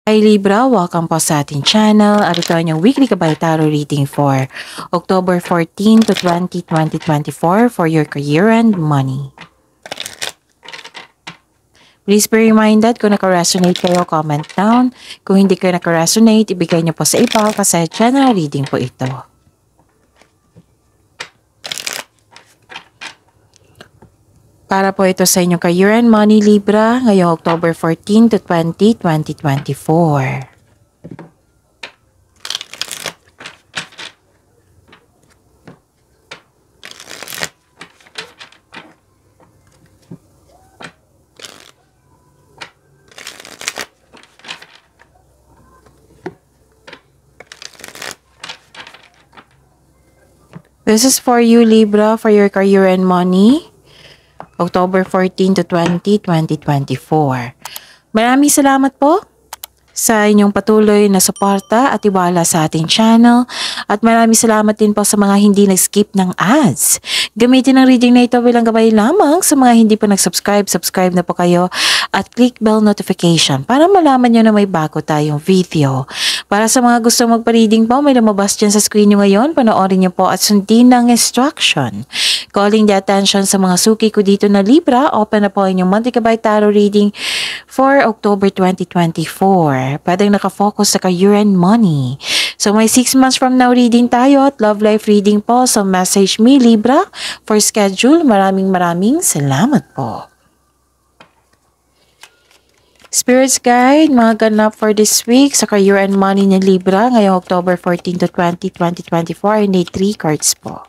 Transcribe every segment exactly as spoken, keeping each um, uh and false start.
Hi Libra, welcome po sa ating channel at ito ang weekly Gabay Tarot reading for October fourteenth to twentieth, twenty twenty-four for your career and money. Please be reminded kung naka-resonate kayo, comment down. Kung hindi kayo naka-resonate, ibigay niyo po sa iba kasi general reading po ito. Para po ito sa inyong career and money Libra ngayong October fourteenth to twentieth, twenty twenty-four. This is for you Libra, for your career and money. October fourteenth to twentieth, twenty twenty-four. Maraming salamat po sa inyong patuloy na suporta at tiwala sa ating channel. At maraming salamat din po sa mga hindi nag-skip ng ads. Gamitin ang reading na ito bilang gabay lamang sa mga hindi pa nag-subscribe. Subscribe na po kayo at click bell notification para malaman nyo na may bago tayong video. Para sa mga gusto magpa-reading po, may lumabas dyan sa screen nyo ngayon. Panoorin nyo po at sundin ng instruction. Calling the attention sa mga suki ko dito na Libra, open na po inyong monthly Gabay Tarot reading for October twenty twenty-four. Pwedeng nakafocus sa career and money. So may six months from now reading tayo at love life reading po. So message me Libra for schedule. Maraming maraming salamat po. Spirits Guide, mga ganap for this week sa career and money ni Libra ngayong October fourteenth to twentieth, twenty twenty-four. I need three cards po.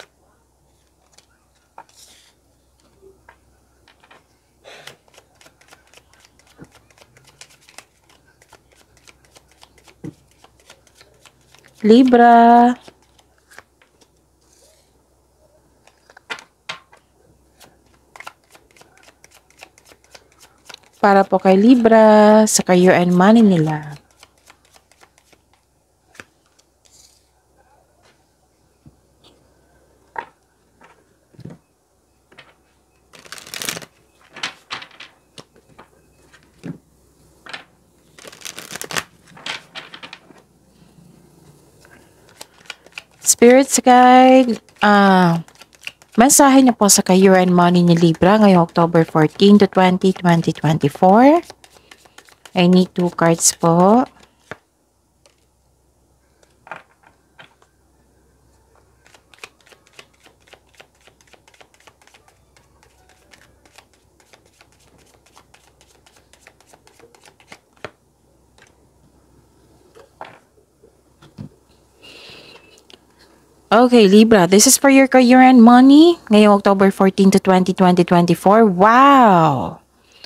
Libra. Para po kay Libra sa career and money nila. Spirits Guide, ah, mensahe niyo po sa career and money ni Libra ngayong October fourteenth to twentieth, twenty twenty-four. I need two cards po. Okay, Libra, this is for your career and money ngayong October fourteenth to twentieth, twenty twenty-four. Wow!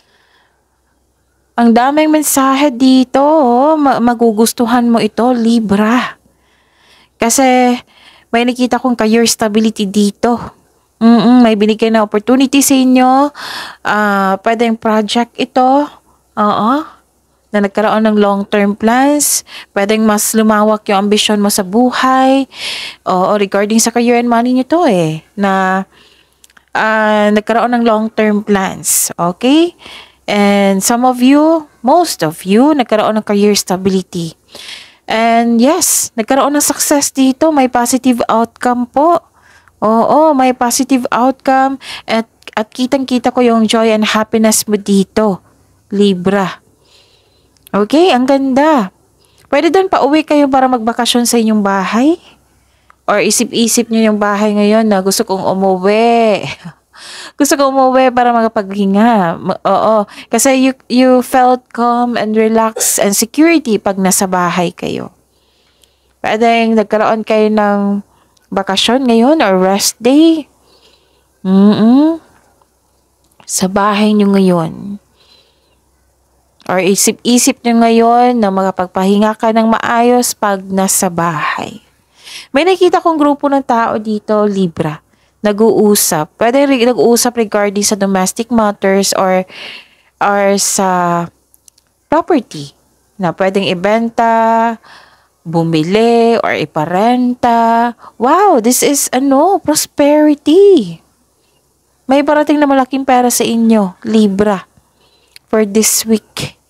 Ang daming mensahe dito. Magugustuhan mo ito, Libra. Kasi may nakita kong career stability dito. Mm-mm, may binigay na opportunity sa inyo. Uh, pwedeng project ito. Oo. Na nagkaroon ng long-term plans, pwedeng mas lumawak yung ambisyon mo sa buhay, o, o regarding sa career and money nyo to eh, na uh, nagkaroon ng long-term plans, okay? And some of you, most of you, nagkaroon ng career stability. And yes, nagkaroon ng success dito, may positive outcome po. Oo, may positive outcome, at, at kitang-kita ko yung joy and happiness mo dito, Libra. Okay, ang ganda. Pwede doon pa uwi kayo para magbakasyon sa inyong bahay? Or isip-isip nyo yung bahay ngayon na gusto kong umuwi. Gusto kong umuwi para makapaghinga. Oo, kasi you, you felt calm and relaxed and security pag nasa bahay kayo. Pwede nagkaroon kayo ng bakasyon ngayon or rest day. Mm-mm. Sa bahay nyo ngayon. Or isip-isip nyo ngayon na makapagpahinga ka ng maayos pag nasa bahay. May nakita kong grupo ng tao dito, Libra, nag-uusap. Pwede nag-uusap regarding sa domestic matters or, or sa property na pwedeng ibenta, bumili, or iparenta. Wow, this is ano, prosperity. May parating na malaking pera sa inyo, Libra, for this week.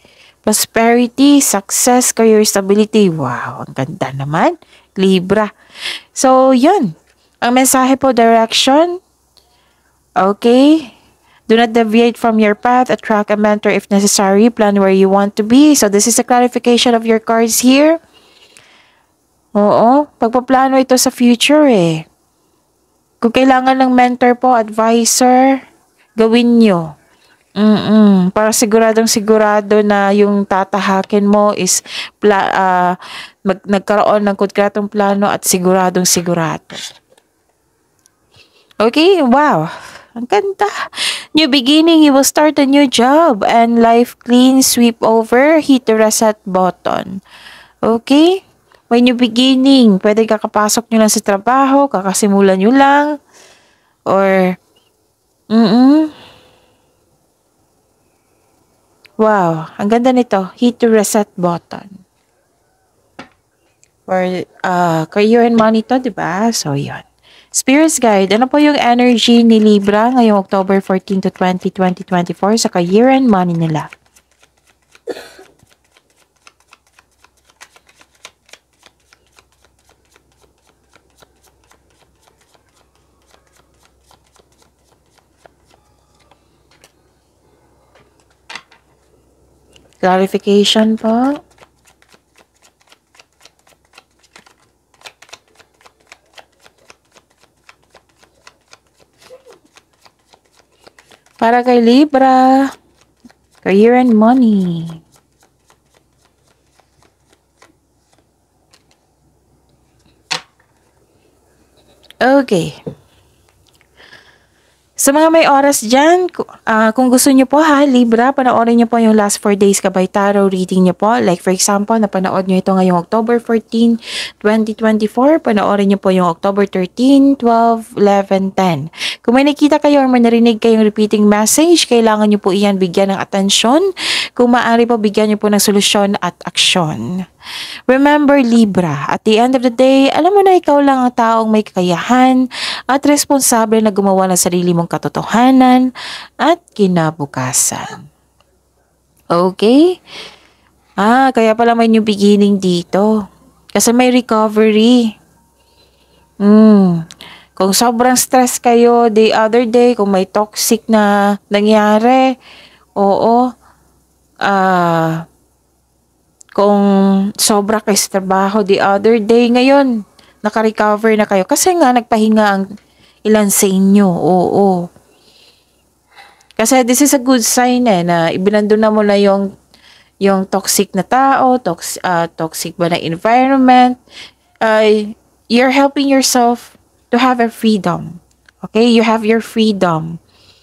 prosperity, success, career stability. Wow, ang ganda naman. Libra. So, yun. Ang mensahe po, direction. Okay. Do not deviate from your path. Attract a mentor if necessary. Plan where you want to be. So, this is a clarification of your cards here. Oo. Pagpaplano ito sa future eh. Kung kailangan ng mentor po, advisor, gawin nyo. Mm-mm. Para siguradong sigurado na yung tatahakin mo is pla uh, mag nagkaroon ng konkretong plano at siguradong sigurado. Okay? Wow. Ang ganda. New beginning, you will start a new job and life clean, sweep over, hit the reset button. Okay? May new beginning. Pwede kakapasok nyo lang sa trabaho, kakasimulan nyo lang, or, mm-mm. Wow, ang ganda nito. Hit the reset button. For uh, career and money to, diba? So, yun. Spirits Guide, ano po yung energy ni Libra ngayong October fourteenth to twentieth, twenty twenty-four sa career and money nila? Clarification po. Para kay Libra, career and money. Okay. Sa mga may oras dyan, uh, kung gusto nyo po ha, Libra, panoorin nyo po yung last four days Gabay Tarot reading nyo po. Like for example, napanood nyo ito ngayong October fourteenth, twenty twenty-four. Panoorin nyo po yung October thirteenth, twelve, eleven, ten. Kung may nakita kayo or may narinig kayong repeating message, kailangan nyo po iyan bigyan ng atensyon. Kung maaari po, bigyan nyo po ng solusyon at aksyon. Remember Libra, at the end of the day, alam mo na ikaw lang ang taong may kakayahan at responsable na gumawa ng sarili mong katotohanan at kinabukasan. Okay? Ah, kaya pala may new beginning dito. Kasi may recovery. Hmm. Kung sobrang stress kayo the other day, kung may toxic na nangyari, oo, ah, kung sobra kayo sa trabaho the other day, ngayon, naka-recover na kayo. Kasi nga, nagpahinga ang ilan sa inyo. Oo. Kasi this is a good sign eh, na ibinando na mo na yung, yung toxic na tao, tox, uh, toxic ba na environment. Uh, you're helping yourself to have a freedom. Okay? You have your freedom.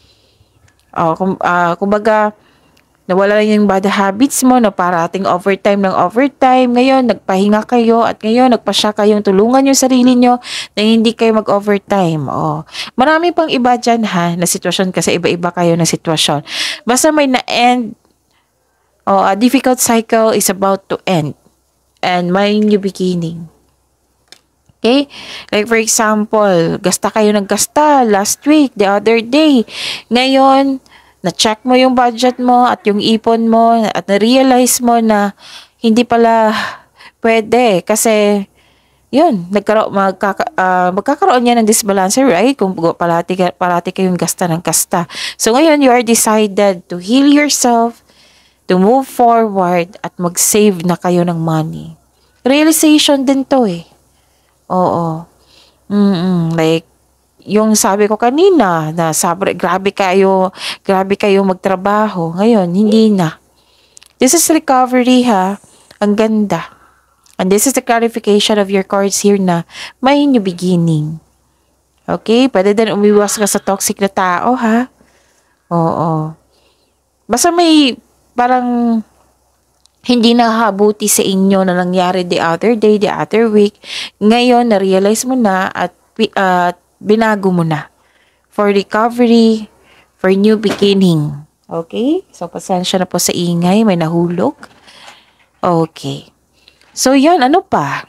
Oh, kum, uh, kumbaga, nawala lang yung bad habits mo na parating overtime ng overtime. Ngayon, nagpahinga kayo at ngayon, nagpasya kayong tulungan yung sarili nyo na hindi kayo mag-overtime. Oh. Marami pang iba dyan ha, na sitwasyon kasi iba-iba kayo na sitwasyon. Basta may na-end, oh, a difficult cycle is about to end and may new beginning. Okay? Like for example, gasta kayo ng gasta last week, the other day. Ngayon, na-check mo yung budget mo at yung ipon mo at na-realize mo na hindi pala pwede kasi yun, nagkaroon, magkaka, uh, magkakaroon niya ng disbalance, right? Kung parati, parati kayong gasta ng gasta. So ngayon, you are decided to heal yourself, to move forward at mag-save na kayo ng money. Realization din to eh. Oo. Mm-mm, like, yung sabi ko kanina na sabi, grabe kayo, grabe kayo magtrabaho. Ngayon, hindi na. This is recovery ha. Ang ganda. And this is the clarification of your cards here na may new beginning. Okay? Pwede din umiwas ka sa toxic na tao ha. Oo. Basta may parang hindi nakabuti sa inyo na nangyari the other day, the other week. Ngayon, na-realize mo na at uh, binago mo na for recovery, for new beginning. Okay? So, pasensya na po sa ingay. May nahulog. Okay. So, yun. Ano pa?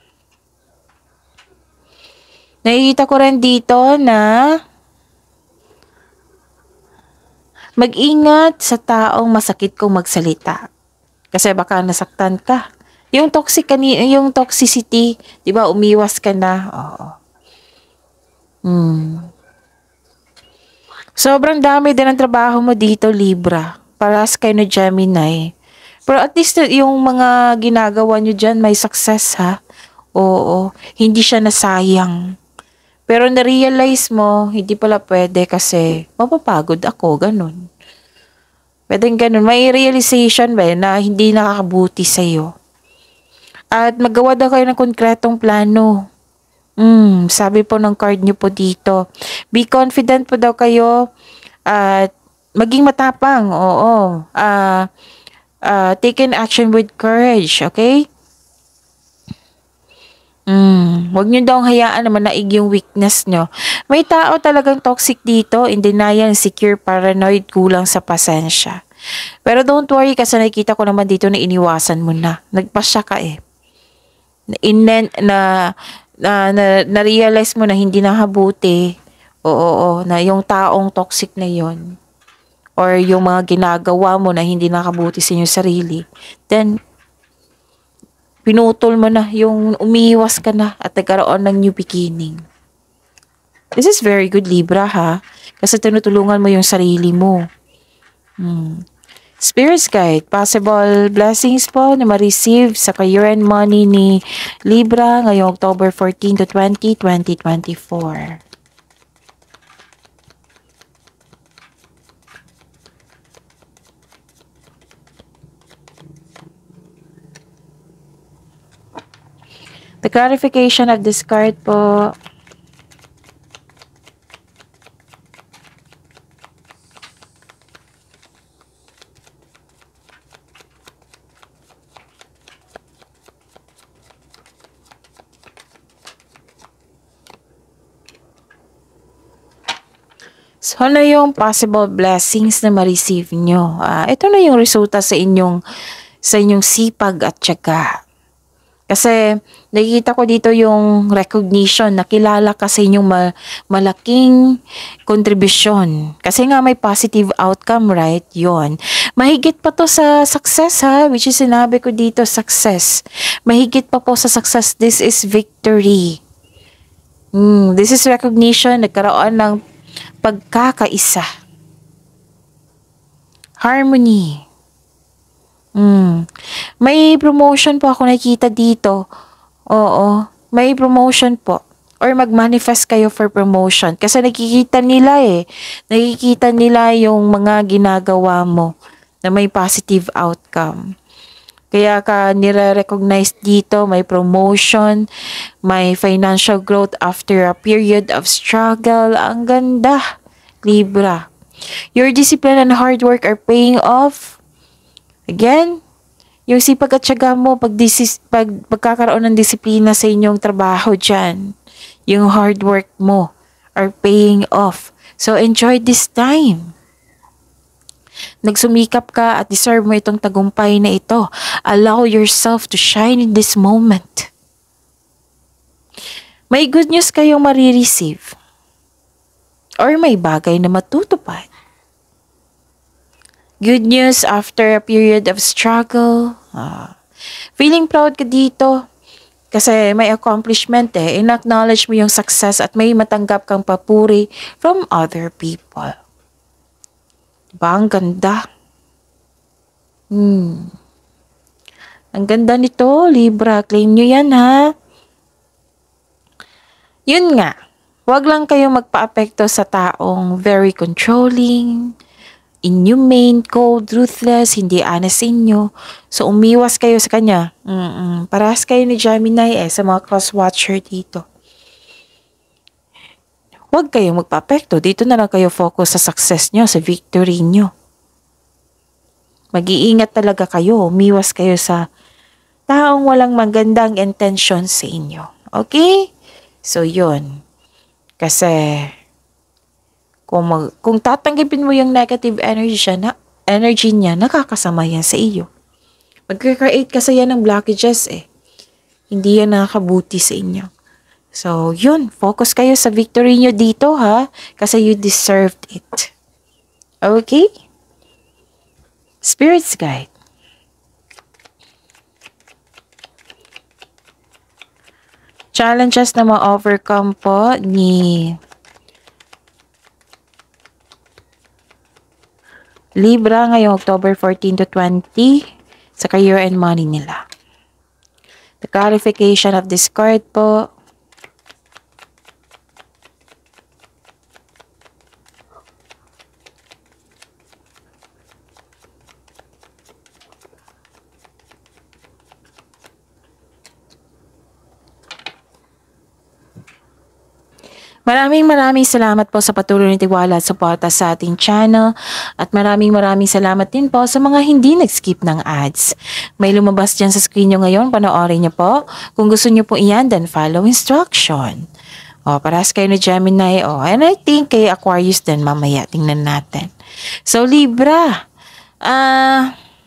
Nakikita ko rin dito na mag-ingat sa taong masakit kung magsalita. Kasi baka nasaktan ka. Yung toxic kani yung toxicity, 'di ba? Umiwas ka na. Oo. Hmm. Sobrang dami din ng trabaho mo dito, Libra. Paras kayo na Gemini. Pero at least yung mga ginagawa nyo dyan may success ha. Oo. Hindi siya nasayang. Pero na-realize mo, hindi pala pwede kasi mapapagod ako, ganun. Pwedeng ganun. May realization ba na hindi nakakabuti sa'yo. At magawa daw kayo ng konkretong plano. Mm, sabi po ng card nyo po dito. Be confident po daw kayo at maging matapang. Oo. Ah, uh, take an action with courage. Okay? Mm, wag nyo daw hayaan na manaig yung weakness nyo. May tao talagang toxic dito, in denial, insecure, paranoid, kulang sa pasensya. Pero don't worry kasi nakikita ko naman dito na iniwasan mo na. Nagpasya ka eh. Innen, na, na, na, na-realize mo na hindi nakabuti. Oo, oo, na yung taong toxic na yon or yung mga ginagawa mo na hindi nakabuti sa inyong sarili. Then, pinutol mo na, yung umiiwas ka na at nagkaroon ng new beginning. This is very good, Libra, ha? Kasi tinutulungan mo yung sarili mo. Hmm. Spirit's Guide, possible blessings po na ma-receive sa career and money ni Libra ngayong October fourteenth to twentieth, twenty twenty-four. The clarification of this card po. So, ano yung possible blessings na ma-receive nyo? Uh, ito na yung resulta sa inyong, sa inyong sipag at tiyaga. Kasi, nakikita ko dito yung recognition na kilala ka sa inyong ma malaking kontribusyon. Kasi nga may positive outcome, right? Yon. Mahigit pa to sa success, ha? Which is sinabi ko dito, success. Mahigit pa po sa success. This is victory. Hmm, this is recognition. Nagkaroon ng pagkakaisa. Harmony. Mm. May promotion po ako nakita dito. Oo. May promotion po. Or mag-manifest kayo for promotion. Kasi nakikita nila eh. Nakikita nila yung mga ginagawa mo na may positive outcome. Kaya ka nire-recognize dito, may promotion, may financial growth after a period of struggle. Ang ganda, Libra. Your discipline and hard work are paying off. Again, yung sipag at tiyaga mo, pag, pag, pagkakaroon ng disiplina sa inyong trabaho dyan, yung hard work mo are paying off. So, enjoy this time. Nagsumikap ka at deserve mo itong tagumpay na ito. Allow yourself to shine in this moment. May good news kayong marireceive. Or may bagay na matutupad. Good news after a period of struggle. Ah, feeling proud ka dito. Kasi may accomplishment eh. In-acknowledge mo yung success at may matanggap kang papuri from other people. Diba? Ang ganda. Hmm. Ang ganda nito, Libra. Claim nyo yan, ha? Yun nga. Huwag lang kayong magpa-apekto sa taong very controlling, inhumane, cold, ruthless, hindi honest sa inyo. So, umiwas kayo sa kanya. Mm-mm. Parehas kayo ni Gemini eh, sa mga cross-watcher dito. Huwag kayong magpa-apekto. Dito na lang kayo focus sa success nyo, sa victory nyo. Mag-iingat talaga kayo. Umiwas kayo sa taong walang magandang intention sa inyo. Okay? So, yun. Kasi, kung, mag, kung tatanggapin mo yung negative energy siya, na, energy niya, nakakasama yan sa iyo. Mag-create kasi yan ng blockages eh. Hindi yan nakakabuti sa inyo. So, yun. Focus kayo sa victory nyo dito, ha? Kasi you deserved it. Okay? Spirit's Guide. Challenges na ma-overcome po ni Libra ngayong October fourteen to twenty sa career and money nila. The clarification of this card po. Maraming maraming salamat po sa patuloy na tiwala at suporta sa ating channel at maraming maraming salamat din po sa mga hindi nag-skip ng ads. May lumabas dyan sa screen nyo ngayon, panoorin nyo po. Kung gusto nyo po iyan, then follow instruction. O, parehas kayo ni Gemini, o, and I think kay Aquarius din mamaya, tingnan natin. So, Libra, ah, uh,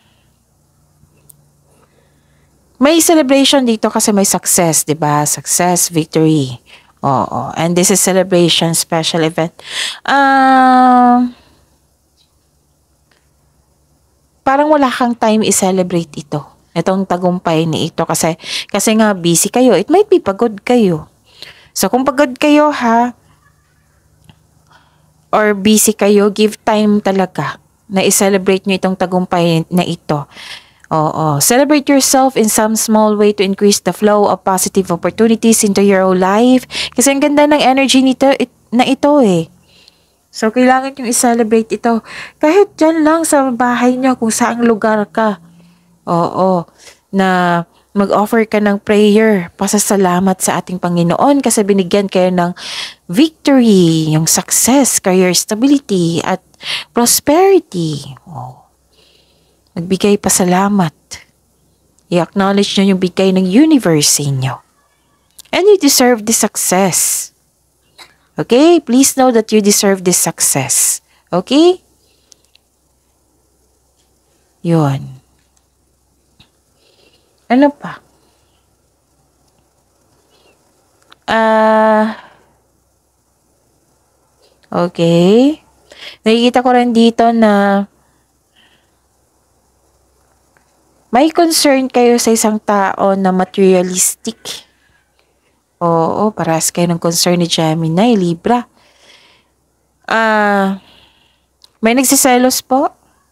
may celebration dito kasi may success, di ba? Success, victory. Oo, and this is celebration, special event. Um, parang wala kang time i-celebrate ito. Itong tagumpay ni ito kasi kasi nga busy kayo. It might be pagod kayo. So kung pagod kayo ha, or busy kayo, give time talaga na i-celebrate nyo itong tagumpay na ito. Oo. Celebrate yourself in some small way to increase the flow of positive opportunities into your own life. Kasi ang ganda ng energy nito, it, na ito eh. So, kailangan yung i-celebrate ito. Kahit dyan lang sa bahay nyo, kung saang lugar ka. Oo. Na mag-offer ka ng prayer, pasasalamat sa ating Panginoon kasi binigyan kayo ng victory, yung success, career stability, at prosperity. Oo. Magbigay pasalamat. I-acknowledge nyo yung bigay ng universe sa inyo. And you deserve this success. Okay? Please know that you deserve this success. Okay? Yun. Ano pa? Ah... Uh, okay. Nakikita ko rin dito na may concern kayo sa isang tao na materialistic. Oo, parehas kayo ng concern ni Gemini, Libra. Ah, uh, may nagsiselos po?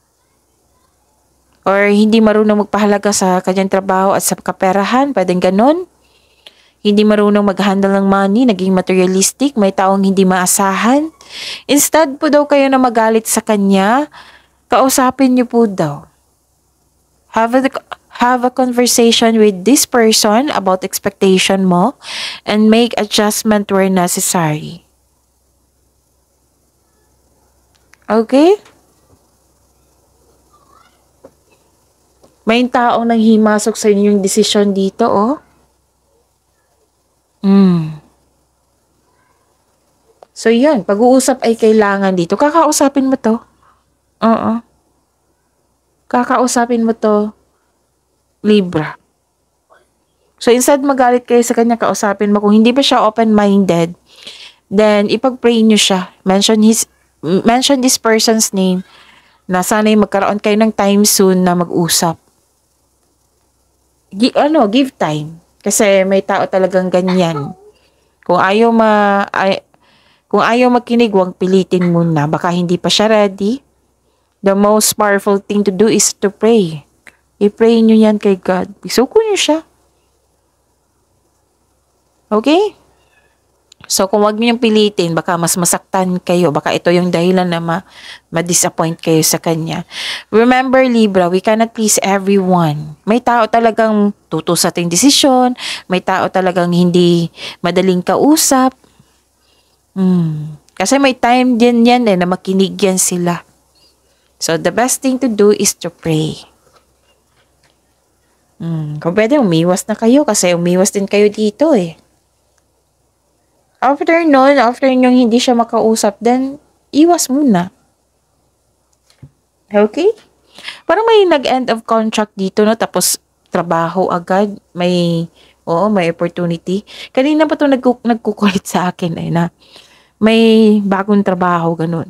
Or hindi marunong magpahalaga sa kanyang trabaho at sa kaperahan, pwedeng ganun? Hindi marunong mag-handle ng money, naging materialistic, may taong hindi maasahan. Instead po daw kayo na magalit sa kanya, kausapin niyo po daw. Have a, have a conversation with this person about expectation mo and make adjustment where necessary. Okay? May taong nanghimasok sa inyong desisyon dito, oh. Mm. So, yan. Pag-uusap ay kailangan dito. Kakausapin mo to. Oo. Kakausapin mo to, Libra. So, instead magalit kayo sa kanya, kausapin mo. Kung hindi pa siya open-minded, then ipag-pray nyo siya. Mention his, mention this person's name na sana'y magkaroon kayo ng time soon na mag-usap. G ano, give time. Kasi may tao talagang ganyan. Kung ayaw ma... Ay, kung ayaw makinig, huwag pilitin muna. Baka hindi pa siya ready. The most powerful thing to do is to pray. I-pray nyo yan kay God. Isuko nyo siya. Okay? So, kung wag nyo yung pilitin, baka mas masaktan kayo. Baka ito yung dahilan na ma- ma-disappoint kayo sa kanya. Remember, Libra, we cannot please everyone. May tao talagang tuto sa ating desisyon. May tao talagang hindi madaling kausap. Hmm. Kasi may time din yan eh, na makinig yan sila. So, the best thing to do is to pray. Hmm. Kung pwede, umiwas na kayo kasi umiwas din kayo dito eh. After nun, after yung hindi siya makausap, then, iwas muna. Okay? Parang may nag-end of contract dito, no? Tapos, trabaho agad. May, oo, may opportunity. Kanina pa ito nagku- nagkukulit sa akin eh, na may bagong trabaho, ganun.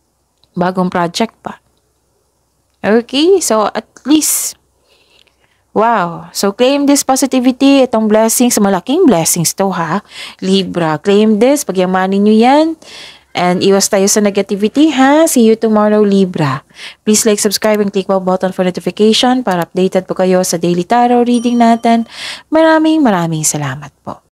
Bagong project pa. Okay? So, at least, Wow. So, claim this positivity. Itong blessings, malaking blessings to ha. Libra, claim this. Pagyamanin nyo yan. And iwas tayo sa negativity ha. See you tomorrow, Libra. Please like, subscribe, and click bell button for notification para updated po kayo sa daily tarot reading natin. Maraming maraming salamat po.